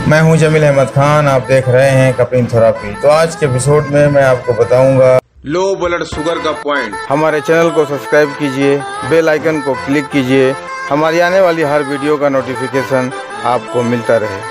मैं हूं जमील अहमद खान। आप देख रहे हैं कपिल थेरेपी। तो आज के एपिसोड में मैं आपको बताऊंगा लो ब्लड शुगर का पॉइंट। हमारे चैनल को सब्सक्राइब कीजिए, बेल आइकन को क्लिक कीजिए, हमारी आने वाली हर वीडियो का नोटिफिकेशन आपको मिलता रहे।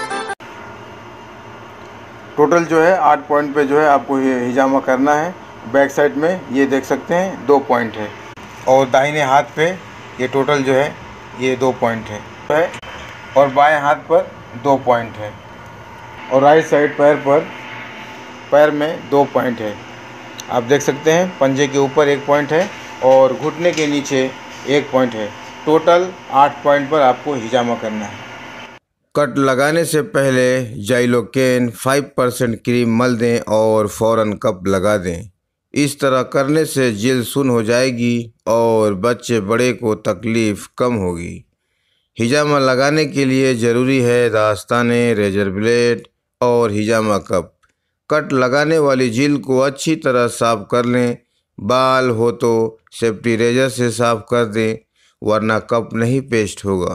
टोटल जो है 8 पॉइंट पे जो है आपको ये हिजामा करना है। बैक साइड में ये देख सकते हैं 2 पॉइंट है और दाहिने हाथ पे ये टोटल जो है ये 2 पॉइंट है और बाएं हाथ पर 2 पॉइंट है और राइट साइड पैर में 2 पॉइंट है। आप देख सकते हैं पंजे के ऊपर 1 पॉइंट है और घुटने के नीचे 1 पॉइंट है। टोटल 8 पॉइंट पर आपको हिजामा करना है। कट लगाने से पहले जाइलोकेन 5% क्रीम मल दें और फ़ौरन कप लगा दें। इस तरह करने से जिल्द सुन्न हो जाएगी और बच्चे बड़े को तकलीफ़ कम होगी। हिजामा लगाने के लिए ज़रूरी है दास्ताने, रेजर ब्लेड और हिजामा कप। कट लगाने वाली जिल को अच्छी तरह साफ़ कर लें। बाल हो तो सेफ्टी रेजर से साफ़ कर दें, वरना कप नहीं पेस्ट होगा।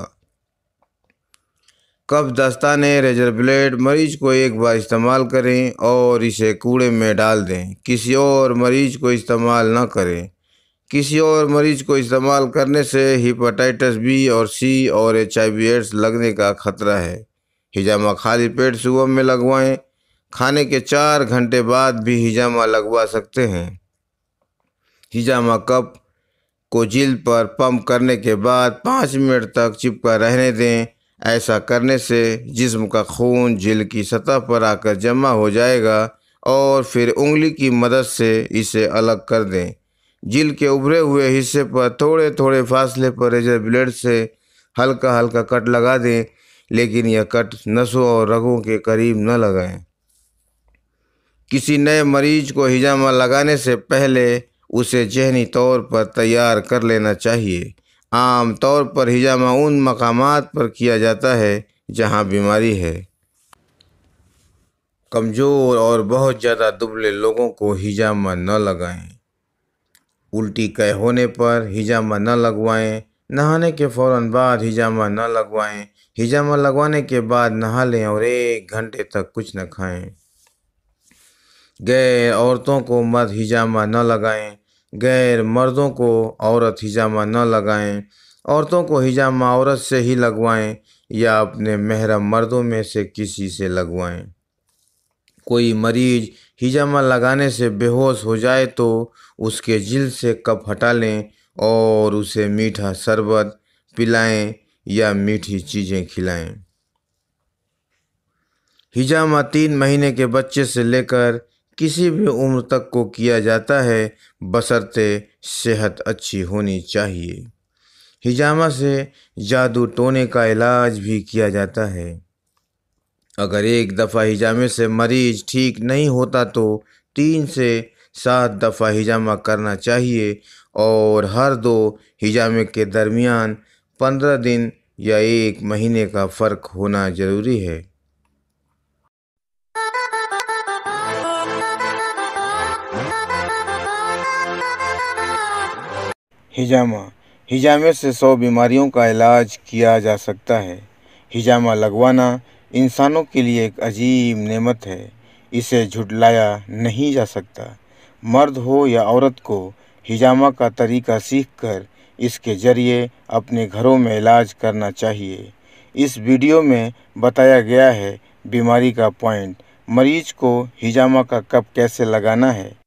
कप, दस्ताने, रेजर ब्लेड मरीज को एक बार इस्तेमाल करें और इसे कूड़े में डाल दें। किसी और मरीज को इस्तेमाल न करें। किसी और मरीज को इस्तेमाल करने से हेपेटाइटिस बी और सी और HIV एड्स लगने का खतरा है। हिजामा खाली पेट सुबह में लगवाएं। खाने के 4 घंटे बाद भी हिजामा लगवा सकते हैं। हिजामा कप को जिल्द पर पंप करने के बाद 5 मिनट तक चिपका रहने दें। ऐसा करने से जिस्म का खून जिल्द की सतह पर आकर जमा हो जाएगा और फिर उंगली की मदद से इसे अलग कर दें। जिल्द के उभरे हुए हिस्से पर थोड़े थोड़े फासले पर रेजर ब्लेड से हल्का हल्का कट लगा दें, लेकिन यह कट नसों और रगों के करीब न लगाएं। किसी नए मरीज को हिजामा लगाने से पहले उसे ज़हनी तौर पर तैयार कर लेना चाहिए। आम तौर पर हिजामा उन मकामात पर किया जाता है जहां बीमारी है। कमज़ोर और बहुत ज़्यादा दुबले लोगों को हिजामा न लगाएं। उल्टी कै होने पर हिजामा न लगवाएं। नहाने के फ़ौरन बाद हिजामा न लगवाएं। हिजामा लगवाने के बाद नहा लें और 1 घंटे तक कुछ न खाएं। गैर औरतों को मर्द हिजामा न लगाएं। गैर मर्दों को औरत हिजामा न लगाएं। औरतों को हिजामा औरत से ही लगवाएं या अपने महरम मर्दों में से किसी से लगवाएं। कोई मरीज हिजामा लगाने से बेहोश हो जाए तो उसके जिल्द से कप हटा लें और उसे मीठा शरबत पिलाएं या मीठी चीज़ें खिलाएं। हिजामा 3 महीने के बच्चे से लेकर किसी भी उम्र तक को किया जाता है, बशर्ते सेहत अच्छी होनी चाहिए। हिजामा से जादू टोने का इलाज भी किया जाता है। अगर एक दफ़ा हिजामे से मरीज ठीक नहीं होता तो 3 से 7 दफ़ा हिजामा करना चाहिए और हर 2 हिजामे के दरमियान 15 दिन या 1 महीने का फ़र्क होना ज़रूरी है। हिजामे से 100 बीमारियों का इलाज किया जा सकता है। हिजामा लगवाना इंसानों के लिए एक अजीब नेमत है। इसे झुटलाया नहीं जा सकता। मर्द हो या औरत को हिजामा का तरीका सीखकर इसके ज़रिए अपने घरों में इलाज करना चाहिए। इस वीडियो में बताया गया है बीमारी का पॉइंट, मरीज को हिजामा का कप कैसे लगाना है